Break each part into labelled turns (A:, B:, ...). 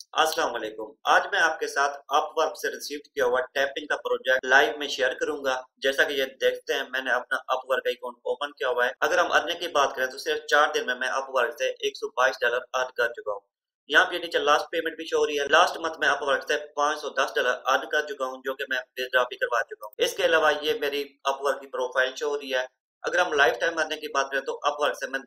A: अस्सलाम वालेकुम। आज मैं आपके साथ अपवर्क से रिसीव किया हुआ टैपिंग का प्रोजेक्ट लाइव में शेयर करूंगा। जैसा कि ये देखते हैं, मैंने अपना अपवर्क अकाउंट ओपन किया हुआ है। अगर हम अर्निंग की बात करें तो सिर्फ 4 दिन में मैं अपवर्क से $122 अर्न कर चुका हूँ। यहाँ पे नीचे लास्ट पेमेंट भी शो हो रही है। लास्ट मंथ में अपवर्क से $510 अर्न कर चुका हूँ, जो कि मैं विथड्रॉ भी करवा चुका हूँ। इसके अलावा ये मेरी अपवर्क की प्रोफाइल शो हो रही है। अगर हम लाइफ टाइम अर्निंग की बात करें तो अपवर्क से मैं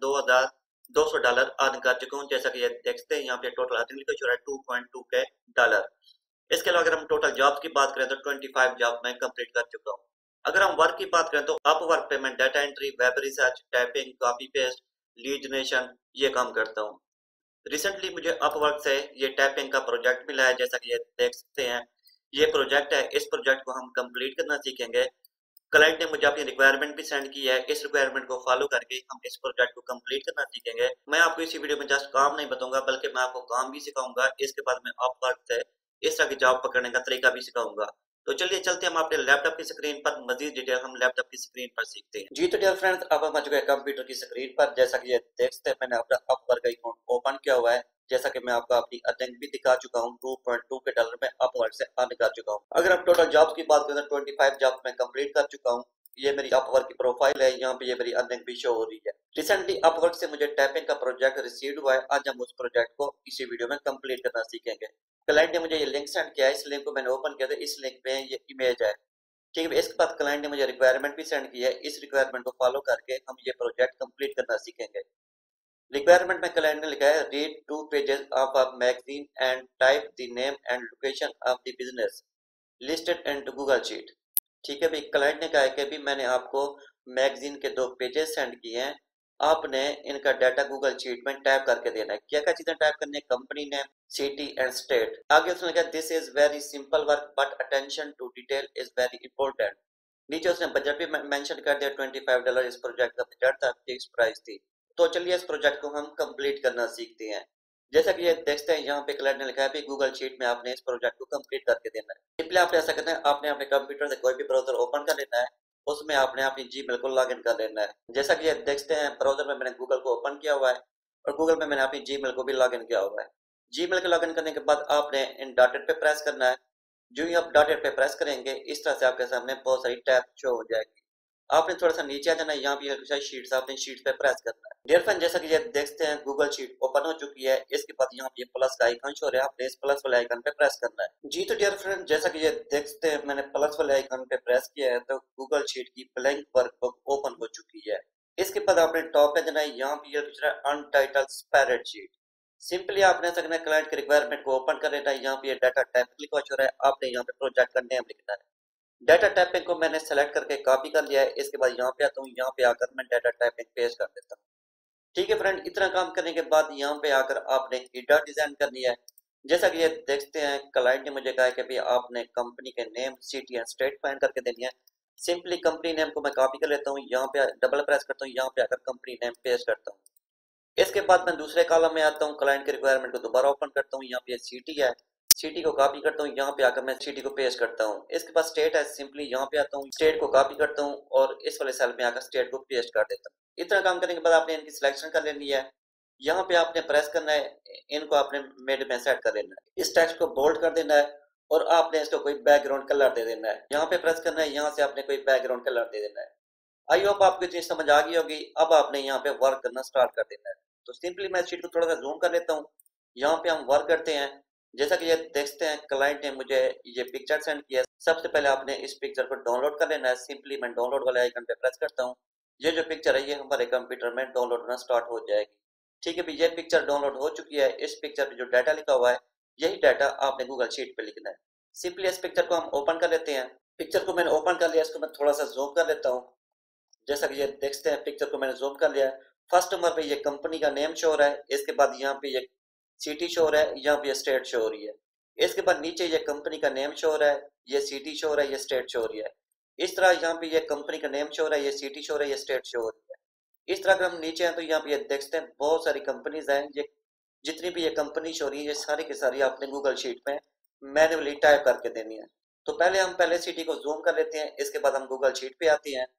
A: $2200 अर्न कर चुका हूँ। जैसा कि ये देखते हैं, यहाँ पे टोटल अर्निंग लिखा है 2.2 के डॉलर। इसके अलावा अगर हम टोटल जॉब की बात करें तो 25 जॉब मैं कंप्लीट कर चुका हूँ। अगर हम वर्क की बात करें तो अपवर्क पे मैं data entry, web research, typing, copy paste, lead generation ये काम करता हूँ। रिसेंटली मुझे अपवर्क से ये टाइपिंग का प्रोजेक्ट मिला है। जैसा कि ये देख सकते हैं, ये प्रोजेक्ट है। इस प्रोजेक्ट को हम कंप्लीट करना सीखेंगे। क्लाइंट ने मुझे अपनी रिक्वायरमेंट भी सेंड की है। इस रिक्वायरमेंट को फॉलो करके हम इस प्रोजेक्ट को कंप्लीट करना सीखेंगे। मैं आपको इसी वीडियो में जस्ट काम नहीं बताऊंगा, बल्कि मैं आपको काम भी सिखाऊंगा। इसके बाद मैं अपवर्क से इस तरह की जॉब पकड़ने का तरीका भी सिखाऊंगा। तो चलिए चलते हैं हम अपने लैपटॉप की स्क्रीन पर। मजीद डिटेल हम लैपटॉप की स्क्रीन पर सीखते हैं। जी तो डियर फ्रेंड्स, अब हम आ चुके हैं कंप्यूटर की स्क्रीन पर। जैसा कि ये देख सकते हैं, मैंने अपना अपवर्क अकाउंट ओपन किया हुआ है। जैसा कि मैं आपको अपनी अर्निंग भी दिखा चुका हूँ, 2.2 के डॉलर में अपवर्क से अर्न कर चुका हूँ। अगर आप टोटल जॉब्स की बात करें तो 25 जॉब में कंप्लीट कर चुका हूँ। ये मेरी अपवर्क की प्रोफाइल है। यहाँ पे ये मेरी अर्निंग भी शो हो रही है। रिसेंटली अपवर्क से मुझे टाइपिंग का प्रोजेक्ट रिसीव हुआ है। आज हम उस प्रोजेक्ट को इसी वीडियो में कंप्लीट करना सीखेंगे। क्लाइंट ने मुझे ये लिंक सेंड किया है। इस लिंक को मैंने ओपन किया था। इस लिंक में ये इमेज है। ठीक है, इसके बाद क्लाइंट ने मुझे रिक्वायरमेंट भी सेंड की है। इस रिक्वायरमेंट को फॉलो करके हम ये प्रोजेक्ट कंप्लीट करना सीखेंगे। रिक्वायरमेंट में क्लाइंट ने लिखा है, read 2 pages of a magazine and type the name and location of the business listed into Google sheet. ठीक है भाई, क्लाइंट ने कहा है कि अभी मैंने आपको मैगजीन के 2 पेजेस सेंड किए हैं। आपने इनका डाटा गूगल शीट में टाइप करके देना है। क्या क्या चीजें टाइप करनी है? Company name, city and state. आगे उसने लिखा, this is very simple work but attention to detail is very important. नीचे उसने बजट भी मेंशन कर दिया, $25 इस प्रोजेक्ट का बजट था, फिक्स प्राइस थी। तो चलिए इस प्रोजेक्ट को हम कंप्लीट करना सीखते हैं। जैसा कि ये देखते हैं, यहाँ पे क्लाइंट ने लिखा है, गूगल शीट में आपने इस प्रोजेक्ट को कंप्लीट करके देना है। सिंपली आपने ऐसा करना है, आपने अपने कंप्यूटर से कोई भी ब्राउजर ओपन कर लेना है। उसमें आपने अपनी जीमेल को लॉग इन कर लेना है। जैसा कि ये देखते हैं, ब्राउजर में मैंने गूगल को ओपन किया हुआ है और गूगल में मैंने अपनी जीमेल को भी लॉग इन किया हुआ है। जीमेल के लॉग इन करने के बाद आपने इन डॉटेड पे प्रेस करना है। जो ही आप डॉटेड पे प्रेस करेंगे, इस तरह से आपके सामने बहुत सारी टैब शो हो जाएगी। आपने थोड़ा सा नीचे आ जाना है। यहाँ पे शीट्स, आपने शीट पे प्रेस करना है। डियर फ्रेंड, जैसा कि ये देखते हैं, गूगल शीट ओपन हो चुकी है। इसके बाद यहाँ पे प्लस का आइकन शो हो रहा है। आपने इस प्लस वाले आइकन पे प्रेस करना है। जी तो डियर फ्रेंड, जैसा कि ये देखते हैं, मैंने प्लस वाले आइकन पे प्रेस किया है तो गूगल शीट की ब्लैंक वर्कबुक ओपन हो चुकी है। इसके बाद आपने टॉप पे जाना है। यहाँ पे ये लिख रहा है अनटाइटल्ड स्प्रेडशीट। सिंपली आपने ऐसा करना है, क्लाइंट के रिक्वायरमेंट को ओपन कर लेना है। यहाँ पे डाटा टाइप क्लिक हो रहा है। आपने यहाँ पे प्रोजेक्ट का नेम लिखना है। डाटा टाइपिंग को मैंने सेलेक्ट करके कॉपी कर लिया है। इसके बाद यहाँ पे आता हूँ। यहाँ पे आकर मैं डाटा टाइपिंग पेस्ट कर देता हूँ। ठीक है फ्रेंड, इतना काम करने के बाद यहाँ पे आकर आपने हेडर डिजाइन करनी है। जैसा कि ये देखते हैं, क्लाइंट ने मुझे कहा है कि भाई आपने कंपनी के name, city and state find करके देनी है। सिंपली कंपनी नेम को मैं कॉपी कर लेता हूँ। यहाँ पे डबल प्रेस करता हूँ। यहाँ पे आकर कंपनी नेम पेस्ट करता हूँ। इसके बाद मैं दूसरे कॉलम में आता हूँ। क्लाइंट के रिक्वायरमेंट को दोबारा ओपन करता हूँ। यहाँ पे सिटी है, सिटी को कॉपी करता हूँ। यहाँ पे आकर मैं सिटी को पेस्ट करता हूँ। इसके बाद स्टेट है, सिंपली यहाँ पे आता हूँ, स्टेट को कॉपी करता हूँ और इस वाले सेल में आकर स्टेट को पेस्ट कर देता हूँ। इतना काम करने के बाद आपने इनकी सिलेक्शन कर लेनी है। यहाँ पे आपने प्रेस करना है, इनको आपने मिड में सेट कर देना है। इस टेक्स्ट को बोल्ड कर देना है और आपने इसको कोई बैकग्राउंड कलर दे देना है। यहाँ पे प्रेस करना है, यहाँ से आपने कोई बैकग्राउंड कलर दे देना है। आई होप आपको चीज समझ आ गई होगी। अब आपने यहाँ पे वर्क करना स्टार्ट कर देना है। तो सिंपली मैं शीट को थोड़ा सा जूम कर लेता हूँ। यहाँ पे हम वर्क करते हैं। जैसा कि ये देखते हैं, क्लाइंट ने मुझे ये पिक्चर सेंड किया है। सबसे पहले आपने इस पिक्चर को डाउनलोड कर लेना है। सिंपली मैं डाउनलोड वाले आइकन पे प्रेस करता हूँ। ये जो पिक्चर है, ये हमारे कंप्यूटर में डाउनलोड होना स्टार्ट हो जाएगी। ठीक है, ये पिक्चर डाउनलोड हो चुकी है। इस पिक्चर पे जो डाटा लिखा हुआ है, यही डाटा आपने गूगल शीट पे लिखना है। सिंपली इस पिक्चर को हम ओपन कर लेते हैं। पिक्चर को मैंने ओपन कर लिया। इसको मैं थोड़ा सा जूम कर लेता हूँ। जैसा कि ये देखते हैं, पिक्चर को मैंने जूम कर लिया है। फर्स्ट नंबर पे ये कंपनी का नेम शो हो रहा है। इसके बाद यहाँ पे ये सिटी शो हो रहा है। यहाँ पे ये स्टेट शो हो रही है। इसके बाद नीचे ये कंपनी का नेम शो हो रहा है, ये सिटी शो हो रहा है, ये स्टेट शो हो रही है। इस तरह यहाँ पे ये कंपनी का नेम शो हो रहा है, ये सिटी शो हो रहा है, ये स्टेट शो हो रही है। इस तरह अगर हम नीचे हैं तो यहाँ पे ये देखते हैं, बहुत सारी कंपनीज हैं। ये जितनी भी ये कंपनी शो हो रही है, ये सारी की सारी आपने गूगल शीट में मैन्युअली टाइप करके देनी है। तो पहले सिटी को जूम कर लेते हैं। इसके बाद हम गूगल शीट पे आते हैं।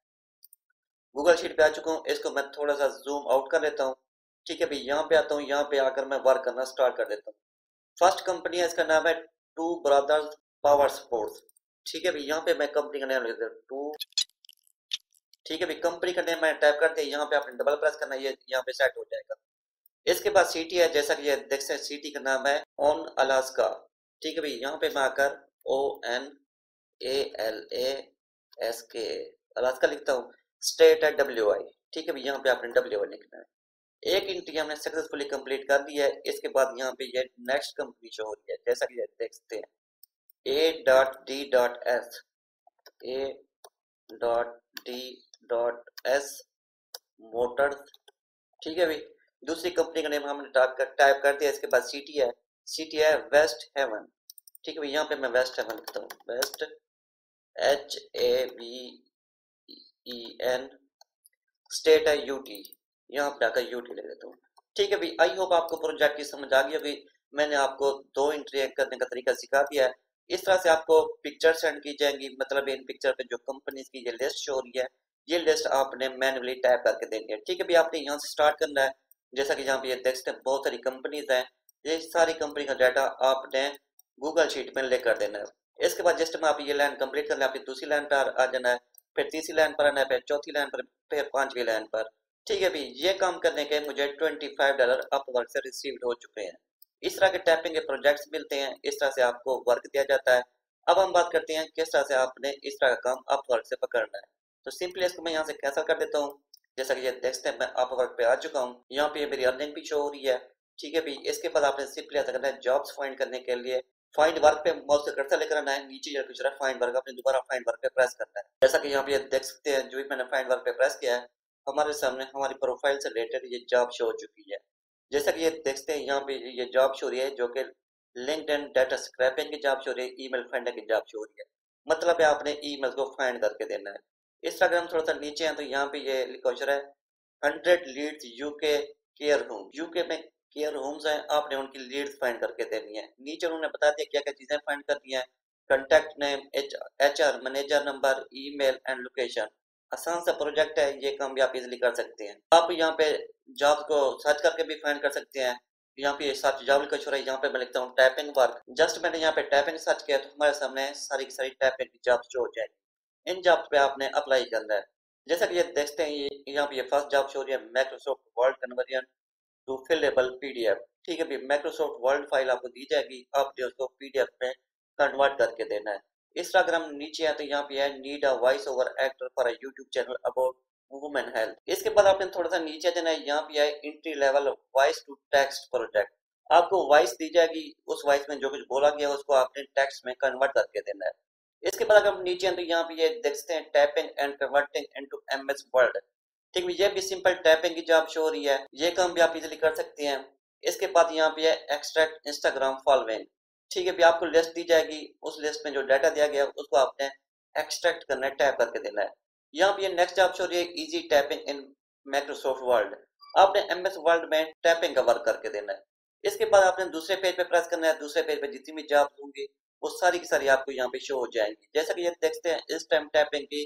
A: गूगल शीट पे आ चुका हूँ। इसको मैं थोड़ा सा जूम आउट कर लेता हूँ। ठीक है भाई, यहाँ पे आता हूँ। यहाँ पे आकर मैं वर्क करना स्टार्ट कर देता हूँ। फर्स्ट कंपनी है, इसका नाम है टू ब्रदर्स पावर स्पोर्ट्स। ठीक है भाई, यहाँ पे मैं कंपनी का नाम लिख देता हूँ टू। ठीक है भाई, कंपनी का नेम मैंने टाइप कर दिया, यहाँ पे आपने डबल प्रेस करना है, ये यहाँ पे सेट हो जाएगा। इसके बाद सिटी है, जैसा कि ये देख सकते हैं, सिटी का नाम है ऑन अलास्का। ठीक है भाई, यहाँ पे मैं आकर ONALASKA अलास्का लिखता हूँ। स्टेट है WI। ठीक है भाई, यहाँ पे आपने WI लिखना है। एक एंट्री हमने सक्सेसफुली कंप्लीट कर दी है। इसके बाद यहाँ पे ये नेक्स्ट कंपनी शो हो रही है, जैसा कि ये देख सकते हैं A.D.S A.D.S मोटर्स। ठीक है भाई, दूसरी कंपनी का नेम हमने टाइप कर दिया। इसके बाद सिटी है वेस्ट हेवन। ठीक है भाई, यहाँ पे मैं वेस्ट हेवन लिखता हूँ, वेस्ट HAVEN। स्टेट है UT, यहाँ पे आकर UT ले लेता हूँ। ठीक है भाई, आई होप आपको प्रोजेक्ट की समझ आ गई होगी। मैंने आपको 2 एंट्री करने का तरीका सिखा दिया है। इस तरह से आपको पिक्चर सेंड की जाएंगी, मतलब इन पिक्चर पे जो कंपनीज की ये लिस्ट शो हो रही है, ये लिस्ट आपने मैन्युअली टाइप करके देनी है। ठीक है भाई, आपने यहाँ से स्टार्ट करना है। जैसा कि यहाँ पे ये देख सकते हैं बहुत सारी कंपनीज हैं, ये सारी कंपनी का डाटा आपने गूगल शीट में लेकर देना है। इसके बाद जस्ट में आप ये लाइन कंप्लीट कर लें, आपकी दूसरी लाइन पर आ जाना है, फिर तीसरी लाइन पर आना है, फिर चौथी लाइन पर, फिर 5वीं लाइन पर। ठीक है भाई, ये काम करने के मुझे $25 अपवर्क से रिसीव्ड हो चुके हैं। इस तरह के टाइपिंग के प्रोजेक्ट्स मिलते हैं, इस तरह से आपको वर्क दिया जाता है। अब हम बात करते हैं किस तरह से आपने इस तरह का काम अपवर्क से पकड़ना है। तो सिंपली इसको मैं यहाँ से कैंसिल कर देता हूँ। जैसा कि ये देखते हैं, मैं अपवर्क पे आ चुका हूँ, यहाँ पे मेरी अर्निंग भी शो हो रही है। ठीक है भाई, इसके बाद आपने सिंपली ऐसा करना है, जॉब्स फाइंड करने के लिए फाइंड वर्क पे माउस का कर्सर लेकर आना है, नीचे जो कुछ रहा फाइंड वर्क, आपने दोबारा फाइंड वर्क पे प्रेस करना है। जैसा कि यहाँ पे देख सकते हैं, जो भी मैंने फाइंड वर्क पे प्रेस किया है, हमारे सामने हमारी प्रोफाइल से रिलेटेड ये जॉब शो हो चुकी है। जैसा कि ये देखते हैं, यहाँ पे ये जॉब शो हो रही है, जो कि लिंक्डइन डाटा स्क्रैपिंग की जॉब शो हो रही है, ईमेल फाइंडर की जॉब शो हो रही है। मतलब है आपने ईमेल को फाइंड करके देना है। इस तरह अगर हम थोड़ा सा नीचे हैं तो यहाँ पे ये लिखा हुआ है 100 leads UK care home. UK में केयर होम्स हैं, आपने उनकी लीड्स फाइंड करके देनी है। नीचे उन्होंने बता दिया क्या क्या चीजें फाइंड करनी है, contact name, HR manager number, email and location. आसान सा प्रोजेक्ट है, ये काम भी आप इजीली कर सकते हैं। आप यहाँ पे जॉब को सर्च करके भी फाइंड कर सकते हैं। यहाँ पे सर्च जॉब लिखा हो रहा है, यहाँ पे मैं लिखता हूँ टाइपिंग वर्क। जस्ट मैंने यहाँ पे टाइपिंग सर्च किया तो हमारे सामने सारी की सारी टाइपिंग की जॉब शो हो जाएगी। इन जॉब पे आपने अप्लाई करना है। जैसा कि ये देखते हैं, ये यहाँ पे ये फर्स्ट जॉब शो हो रही है, Microsoft Word conversion to fillable PDF। ठीक है भाई, माइक्रोसॉफ्ट वर्ड फाइल आपको दी जाएगी, आपने उसको PDF में कन्वर्ट करके देना है। इस तरह अगर हम नीचे आए तो यहाँ पे है need a voice over actor for a YouTube channel about women health. इसके बाद आपने थोड़ा सा नीचे जाना है, यहाँ पे है entry level voice to text project. आपको वॉइस दी जाएगी, उस वॉइस में जो कुछ बोला गया उसको आपने टेक्स्ट में कन्वर्ट करके देना है। इसके बाद अगर हम नीचे आए तो यहाँ पे ये देखते हैं typing and converting into MS Word. ठीक है, ये भी सिंपल टैपिंग की जॉब शो हो रही है, ये काम भी आप इजीली कर सकते हैं। इसके बाद यहाँ पे है एक्सट्रैक्ट इंस्टाग्राम फॉलोइंग। ठीक है, भी आपको लिस्ट दी जाएगी, उस लिस्ट में जो डाटा दिया गया उसको आपने एक्सट्रैक्ट करना है, टैप करके देना है। यहाँ पे नेक्स्ट जॉब शो हो रही है easy typing in Microsoft Word. आपने MS वर्ड में टैपिंग का वर्क करके देना है। इसके बाद आपने दूसरे पेज पे प्रेस करना है, दूसरे पेज पे जितनी भी जॉब होंगी वो सारी की सारी आपको यहाँ पे शो हो जाएंगी। जैसा कि ये देखते हैं, इस टाइम टैपिंग की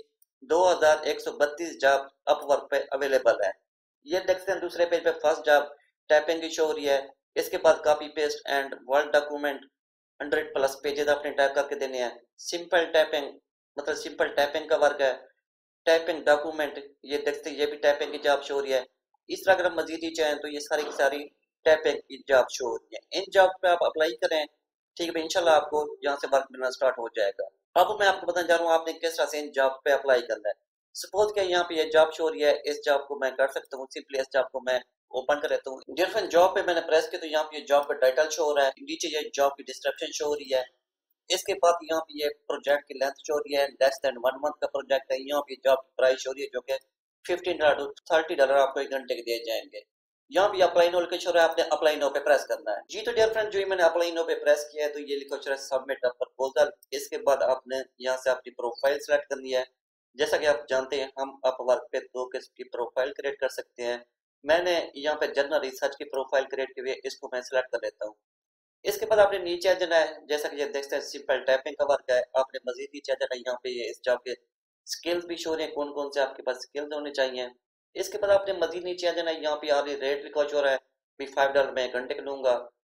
A: 2132 जॉब अपवर्क पे अवेलेबल है। ये देखते हैं दूसरे पेज पे फर्स्ट जॉब टाइपिंग की शो हो रही है। इसके बाद copy paste and word document 100+ pages आपने टाइप करके देने हैं। सिंपल टाइपिंग, मतलब सिंपल टाइपिंग का वर्क है। टाइपिंग डॉक्यूमेंट, ये देखते हैं, ये भी टाइपिंग की जॉब शो हो रही है। इस तरह अगर हम मजीद ही चाहें तो ये सारी की सारी टाइपिंग की जॉब शो हो रही है। इन जॉब पे आप अप्लाई करें, ठीक है भाई, इंशाल्लाह आपको यहाँ से वर्क मिलना स्टार्ट हो जाएगा। अब मैं आपको बताना चाह रहा हूँ आपने किस तरह से इन जॉब पे अप्लाई करना है। सपोज क्या यहाँ पे ये जॉब शो हो रही है, इस जॉब को मैं कर सकता हूँ, सिंपली इस जॉब को मैं ओपन कर लेता हूँ। डिफरेंट जॉब पे मैंने प्रेस किया तो यहाँ पे जॉब का टाइटल शो हो रहा है, नीचे ये जॉब की डिस्क्रिप्शन शो हो रही है। इसके बाद यहाँ पे ये प्रोजेक्ट की लेंथ शो हो रही है, लेस देन 1 मंथ का प्रोजेक्ट है। यहाँ पे जॉब प्राइस शो हो रही है, जो कि $15 to $30 आपको 1 घंटे के दिए जाएंगे। यहाँ पे अप्लाई नो लिखा है, आपने अप्लाई नो पे प्रेस करना है। जी तो डियर फ्रेंड, जो ही मैंने अप्लाई नो पे प्रेस किया है तो ये लिखा है सबमिट अ प्रपोजल। इसके बाद आपने यहाँ से अपनी प्रोफाइल सेलेक्ट करनी है। जैसा कि आप जानते हैं, हम अपवर्क पे 2 किस्म की प्रोफाइल क्रिएट कर सकते हैं। मैंने यहाँ पे जनरल रिसर्च की प्रोफाइल क्रिएट की हुई है, इसको मैं सिलेक्ट कर लेता हूँ। इसके बाद आपने नीचे आ जाना है, जैसा कि ये देखते हैं सिंपल टाइपिंग का वर्क है। आपने मजीद नीचे आ जाना है, यहाँ पे ये इस जॉब के स्किल्स भी शो हो रहे हैं, कौन कौन से आपके पास स्किल्स होने चाहिए। इसके बाद आपने मजीद नीचे आ जाना है, यहाँ पे आगे रेट लिखा हो रहा है भी $5 मैं घंटे का लूंगा।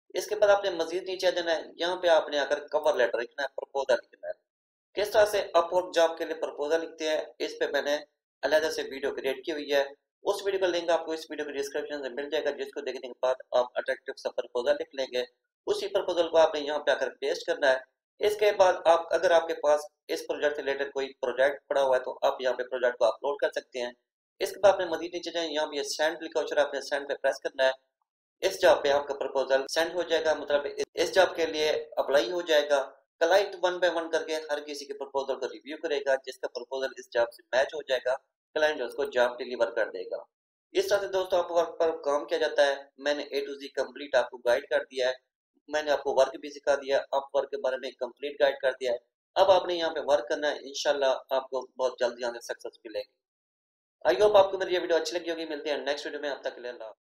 A: इसके बाद आपने मजीद नीचे आ जाना है, यहाँ पे आपने आकर कवर लेटर लिखना है, प्रपोजल लिखना है। किस तरह से अपवर्क जॉब के लिए प्रपोजल लिखते हैं, इस पे मैंने अलग से वीडियो क्रिएट की हुई है। उस वीडियो का लिंक आपको इस वीडियो के डिस्क्रिप्शन से मिल जाएगा, जिसको देखने के बाद आप अट्रैक्टिव सा प्रपोजल लिख लेंगे। उसी प्रपोजल को आपने यहाँ पे आकर पेस्ट करना है। इसके बाद आप, अगर आपके पास इस प्रोजेक्ट से रिलेटेड कोई प्रोजेक्ट पड़ा हुआ है तो आप यहाँ पे प्रोजेक्ट को अपलोड कर सकते हैं। इसके बाद आपने मजीद नीचे जाए, यहाँ पे सेंड लिखा हुआ है, आपने सेंड पे प्रेस करना है। इस जॉब पे आपका प्रपोजल सेंड हो जाएगा, मतलब इस जॉब के लिए अप्लाई हो जाएगा। क्लाइंट वन बाय वन करके हर किसी के प्रपोजल को रिव्यू करेगा, जिसका प्रपोजल इस जॉब से मैच हो जाएगा क्लाइंट उसको जॉब डिलीवर कर देगा। इस तरह से दोस्तों आप वर्क पर काम किया जाता है। मैंने ए टू जी कंप्लीट आपको गाइड कर दिया है, मैंने आपको वर्क भी सिखा दिया, आप वर्क के बारे में कंप्लीट गाइड कर दिया है। अब आपने यहाँ पे वर्क करना है, इंशाल्लाह आपको बहुत जल्द यहाँ से सक्सेस मिलेगी। आई होप आपको मेरी ये वीडियो अच्छी लगी होगी। मिलते हैं नेक्स्ट वीडियो में, अब तक के लिए अल्लाह।